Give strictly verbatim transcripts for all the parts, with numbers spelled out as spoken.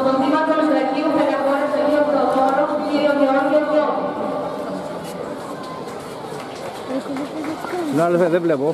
continuando los equipos de la cual el señor Teodoro quiere Georgio Yo. No, ale se deplewo.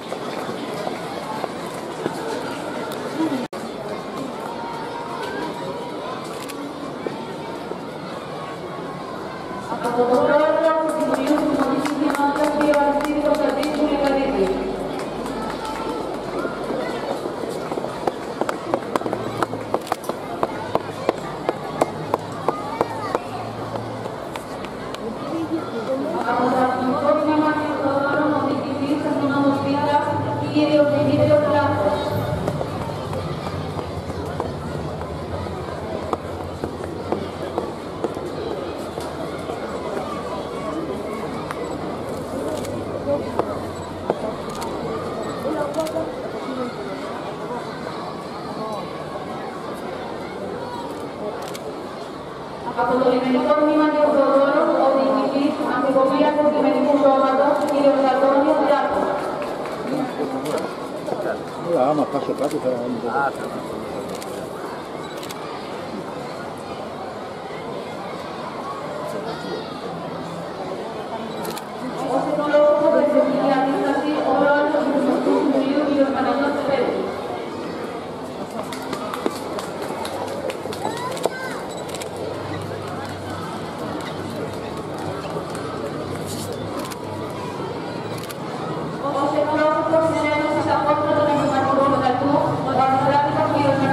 Ma passo passo ah, Gracias.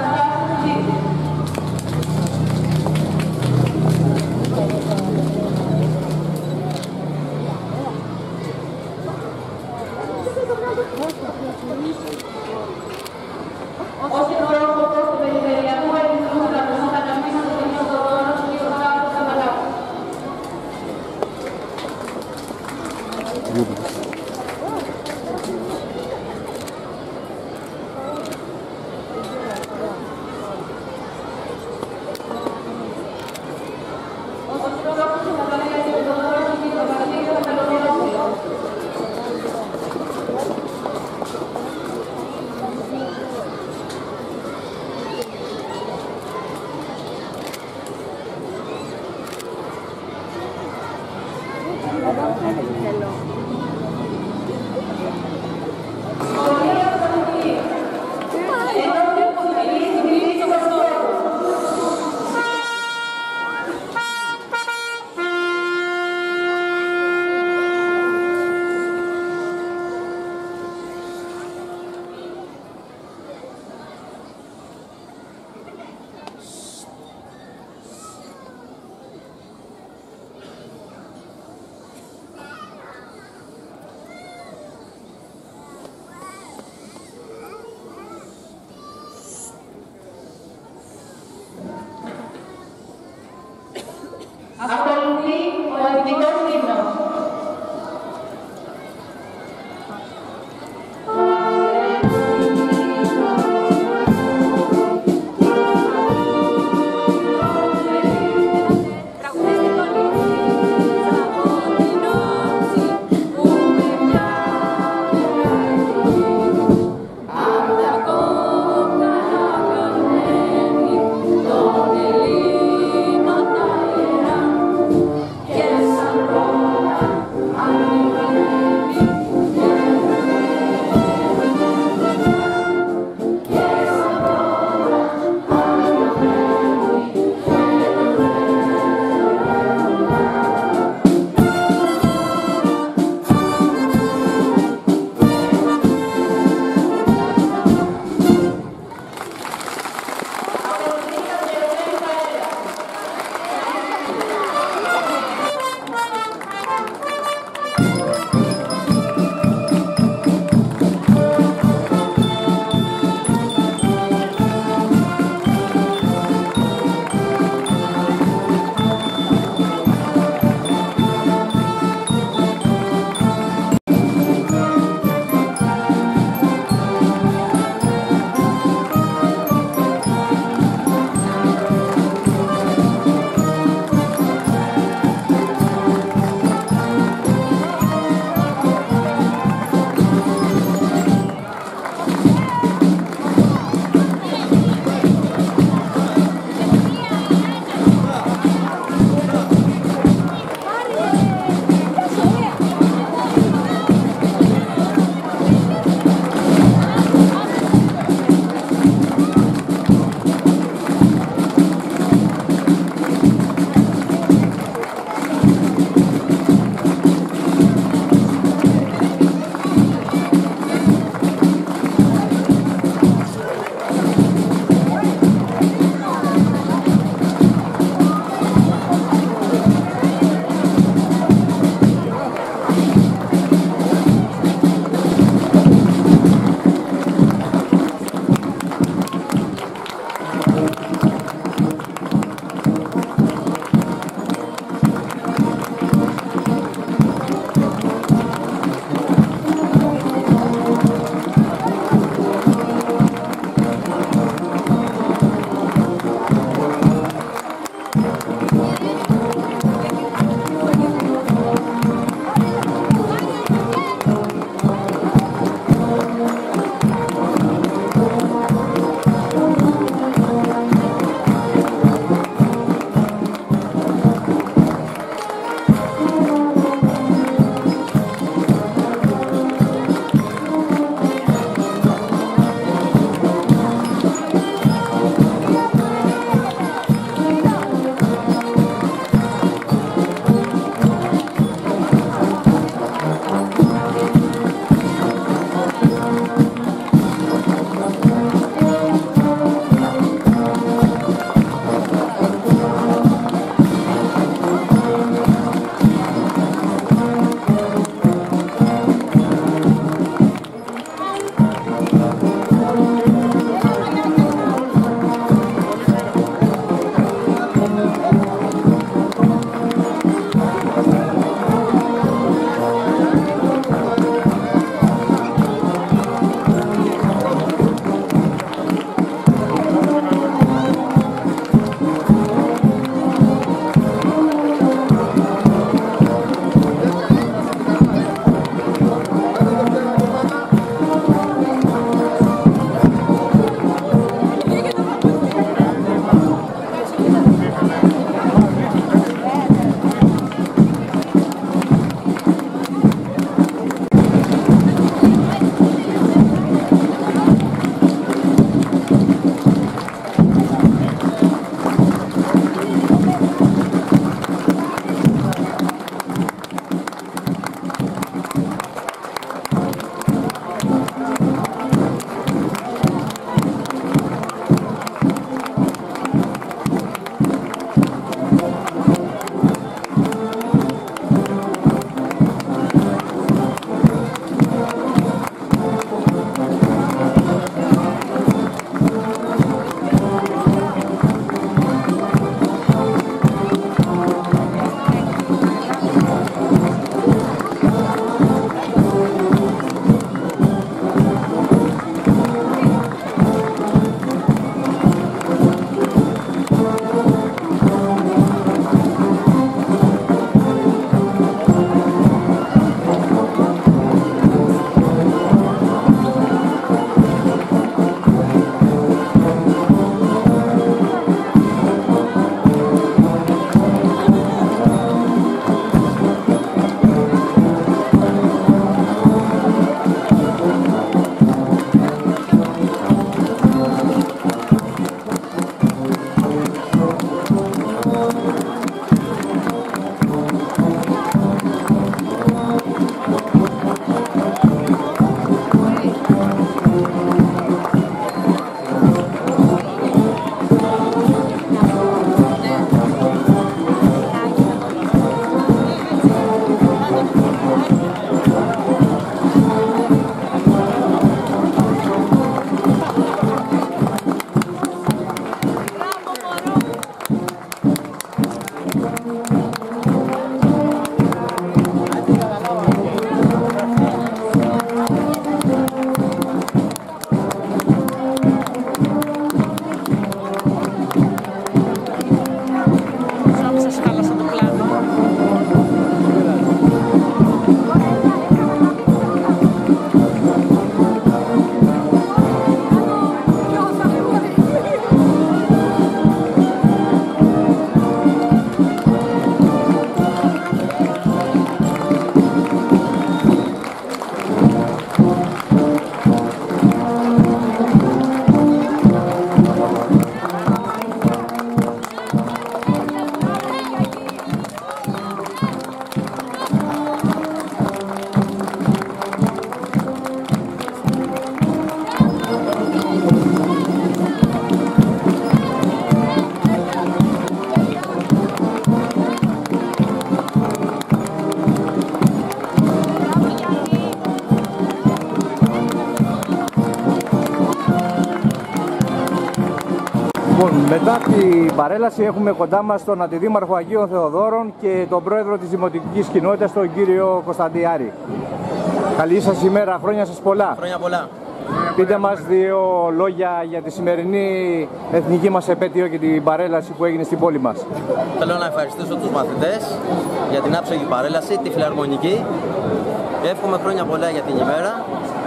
Λοιπόν, μετά την παρέλαση έχουμε κοντά μας τον Αντιδήμαρχο Αγίων Θεοδόρων και τον πρόεδρο της Δημοτικής Κοινότητας, τον κύριο Κωνσταντιάρη. Καλή σας ημέρα, χρόνια σας πολλά. Χρόνια πολλά. Πείτε μας δύο λόγια για τη σημερινή εθνική μας επέτειο και την παρέλαση που έγινε στην πόλη μας. Θέλω να ευχαριστήσω τους μαθητές για την άψογη παρέλαση, τη φιλαρμονική, και εύχομαι χρόνια πολλά για την ημέρα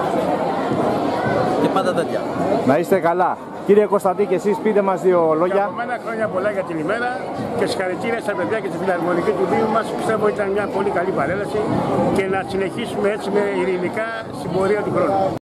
και πάντα τέτοια. Να είστε καλά. Κύριε Κωνσταντή, και εσείς πείτε μας δύο λόγια. Και από μένα χρόνια πολλά για την ημέρα και συγχαρητήρια στα παιδιά και στη φιλαρμονική του Δήμου μας. Πιστεύω ήταν μια πολύ καλή παρέλαση και να συνεχίσουμε έτσι με ειρηνικά στην πορεία του χρόνου.